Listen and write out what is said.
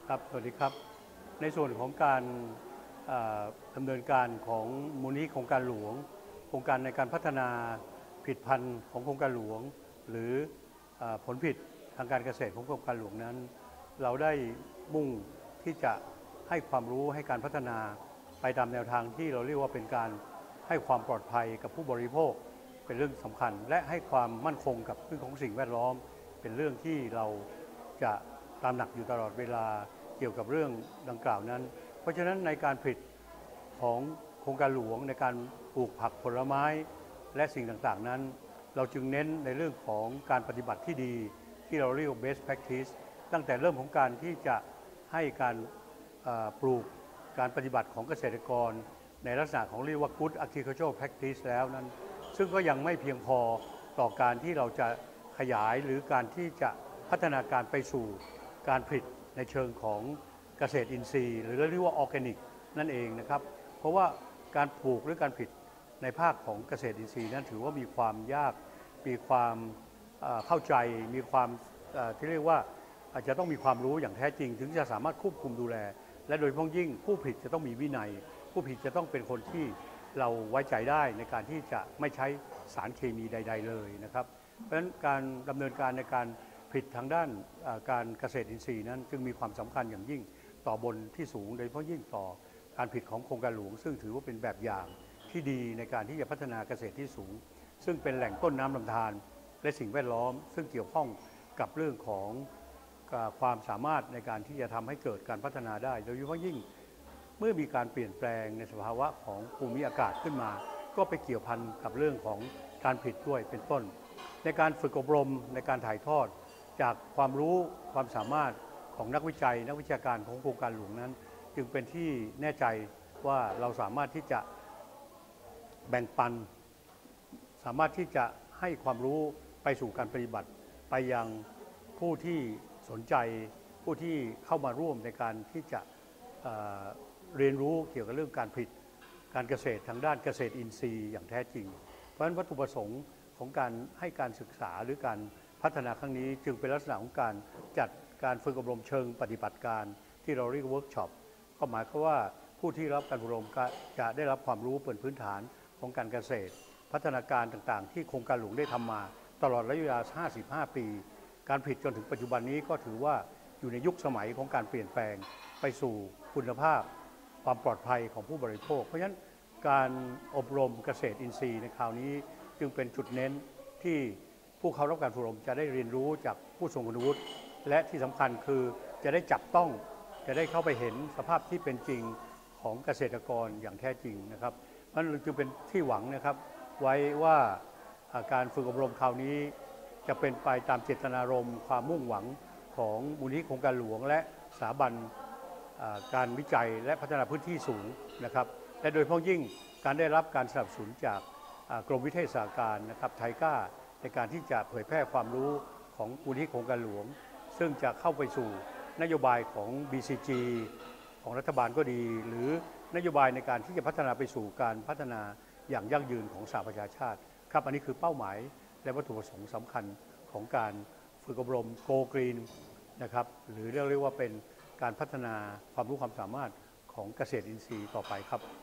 ครับสวัสดีครับในส่วนของการดำเนินการของมูลนิธิโครงการหลวงโครงการในการพัฒนาผลิตภัณฑ์ของโครงการหลวงหรือผลผลิตทางการเกษตรของโครงการหลวงนั้นเราได้มุ่งที่จะให้ความรู้ให้การพัฒนาไปตามแนวทางที่เราเรียกว่าเป็นการให้ความปลอดภัยกับผู้บริโภคเป็นเรื่องสำคัญและให้ความมั่นคงกับเรื่องของสิ่งแวดล้อมเป็นเรื่องที่เราจะตามหนักอยู่ตลอดเวลาเกี่ยวกับเรื่องดังกล่าวนั้นเพราะฉะนั้นในการผลิตของโครงการหลวงในการปลูกผักผลไม้และสิ่งต่างๆนั้นเราจึงเน้นในเรื่องของการปฏิบัติที่ดีที่เราเรียกว่า best practice ตั้งแต่เริ่มของการที่จะให้การปลูกการปฏิบัติของเกษตรกรในลักษณะของเรียกว่า good agricultural practice แล้วนั้นซึ่งก็ยังไม่เพียงพอต่อการที่เราจะขยายหรือการที่จะพัฒนาการไปสู่การผลิตในเชิงของเกษตรอินทรีย์หรือเรียกว่าออร์แกนิกนั่นเองนะครับเพราะว่าการปลูกหรือการผลิตในภาคของเกษตรอินทรีย์นั้นถือว่ามีความยากมีความเข้าใจมีความที่เรียกว่าอาจจะต้องมีความรู้อย่างแท้จริงถึงจะสามารถควบคุมดูแลและโดยเฉพาะยิ่งผู้ผลิตจะต้องมีวินัยผู้ผลิตจะต้องเป็นคนที่เราไว้ใจได้ในการที่จะไม่ใช้สารเคมีใดๆเลยนะครับเพราะฉะนั้นการดำเนินการในการผลิตทางด้านการเกษตรอินทรีย์นั้นจึงมีความสำคัญอย่างยิ่งต่อบนที่สูงโดยเฉพาะยิ่งต่อการผลิตของโครงการหลวงซึ่งถือว่าเป็นแบบอย่างที่ดีในการที่จะพัฒนาเกษตรที่สูงซึ่งเป็นแหล่งต้นน้ำลำธารและสิ่งแวดล้อมซึ่งเกี่ยวข้องกับเรื่องของความสามารถในการที่จะทำให้เกิดการพัฒนาได้โดยเฉพาะยิ่งเมื่อมีการเปลี่ยนแปลงในสภาวะของภูมิอากาศขึ้นมาก็ไปเกี่ยวพันกับเรื่องของการผลิตด้วยเป็นต้นในการฝึกอบรมในการถ่ายทอดจากความรู้ความสามารถของนักวิจัยนักวิชาการของโครงการหลวงนั้นจึงเป็นที่แน่ใจว่าเราสามารถที่จะแบ่งปันสามารถที่จะให้ความรู้ไปสู่การปฏิบัติไปยังผู้ที่สนใจผู้ที่เข้ามาร่วมในการที่จะเรียนรู้เกี่ยวกับเรื่องการผลิตการเกษตรทางด้านเกษตรอินทรีย์อย่างแท้จริงเพราะฉะนั้นวัตถุประสงค์ของการให้การศึกษาหรือการพัฒนาครั้งนี้จึงเป็นลักษณะของการจัดการฝึกอบรมเชิงปฏิบัติการที่เราเรียกเวิร์กช็อปก็หมายความว่าผู้ที่รับการอบรมจะได้รับความรู้พื้นฐานของการเกษตรพัฒนาการต่างๆที่โครงการหลวงได้ทำมาตลอดระยะเวลา55 ปีการผลิตจนถึงปัจจุบันนี้ก็ถือว่าอยู่ในยุคสมัยของการเปลี่ยนแปลงไปสู่คุณภาพความปลอดภัยของผู้บริโภคเพราะฉะนั้นการอบรมเกษตรอินทรีย์ในคราวนี้จึงเป็นจุดเน้นที่ผู้เข้ารับการอบรมจะได้เรียนรู้จากผู้ทรงคุณวุฒิและที่สำคัญคือจะได้จับต้องจะได้เข้าไปเห็นสภาพที่เป็นจริงของเกษตรกรอย่างแท้จริงนะครับมันจึงเป็นที่หวังนะครับไว้ว่าการฝึกอบรมคราวนี้จะเป็นไปตามเจตนารมณ์ความมุ่งหวังของมูลนิธิโครงการหลวงและสถาบันการวิจัยและพัฒนาพื้นที่สูงนะครับและโดยเฉพาะยิ่งการได้รับการสนับสนุนจากกรมวิทยาศาสตร์การนะครับไทก้าในการที่จะเผยแพร่ความรู้ของมูลนิธิโครงการหลวงซึ่งจะเข้าไปสู่นโยบายของ BCG ของรัฐบาลก็ดีหรือนโยบายในการที่จะพัฒนาไปสู่การพัฒนาอย่างยั่งยืนของสหประชาชาติครับอันนี้คือเป้าหมายและวัตถุประสงค์สำคัญของการฝึกอบรม Go Green นะครับหรือเรียกว่าเป็นการพัฒนาความรู้ความสามารถของเกษตรอินทรีย์ต่อไปครับ